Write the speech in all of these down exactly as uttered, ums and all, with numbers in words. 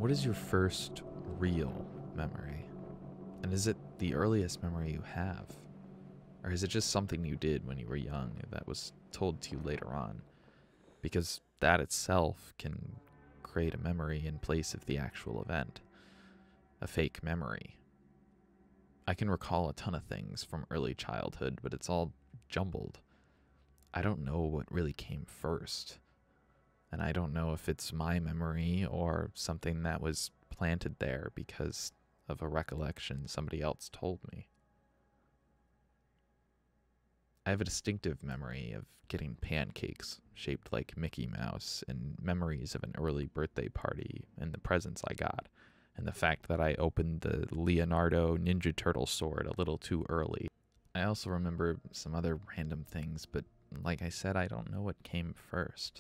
What is your first real memory? And is it the earliest memory you have? Or is it just something you did when you were young that was told to you later on? Because that itself can create a memory in place of the actual event. A fake memory. I can recall a ton of things from early childhood, but it's all jumbled. I don't know what really came first. And I don't know if it's my memory or something that was planted there because of a recollection somebody else told me. I have a distinctive memory of getting pancakes shaped like Mickey Mouse and memories of an early birthday party and the presents I got, and the fact that I opened the Leonardo Ninja Turtle sword a little too early. I also remember some other random things, but like I said, I don't know what came first.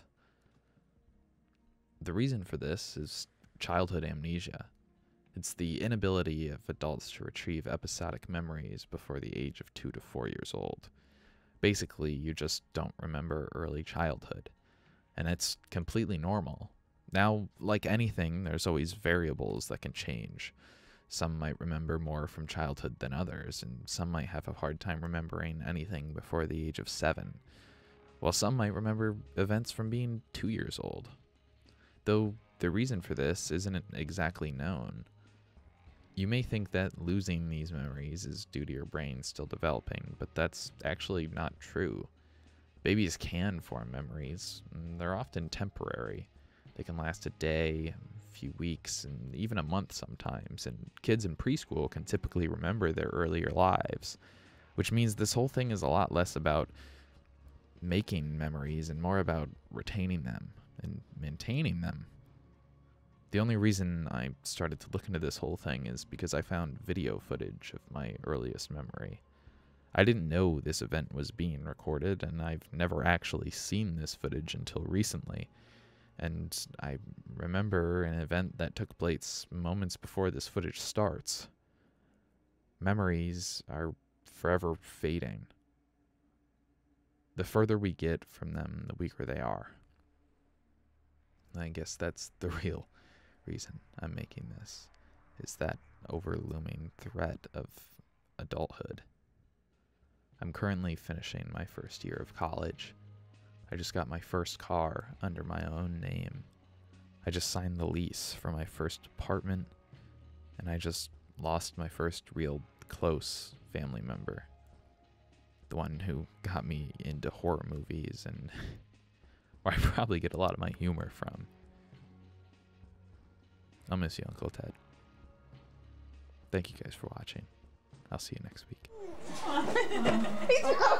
The reason for this is childhood amnesia. It's the inability of adults to retrieve episodic memories before the age of two to four years old. Basically, you just don't remember early childhood, and it's completely normal. Now, like anything, there's always variables that can change. Some might remember more from childhood than others, and some might have a hard time remembering anything before the age of seven, while some might remember events from being two years old. Though the reason for this isn't exactly known. You may think that losing these memories is due to your brain still developing, but that's actually not true. Babies can form memories, and they're often temporary. They can last a day, a few weeks, and even a month sometimes, and kids in preschool can typically remember their earlier lives, which means this whole thing is a lot less about making memories and more about retaining them and maintaining them. The only reason I started to look into this whole thing is because I found video footage of my earliest memory. I didn't know this event was being recorded, and I've never actually seen this footage until recently. And I remember an event that took place moments before this footage starts. Memories are forever fading. The further we get from them, the weaker they are. I guess that's the real reason I'm making this, is that overlooming threat of adulthood. I'm currently finishing my first year of college. I just got my first car under my own name. I just signed the lease for my first apartment, and I just lost my first real close family member. The one who got me into horror movies and where I probably get a lot of my humor from. I'll miss you, Uncle Ted. Thank you guys for watching. I'll see you next week.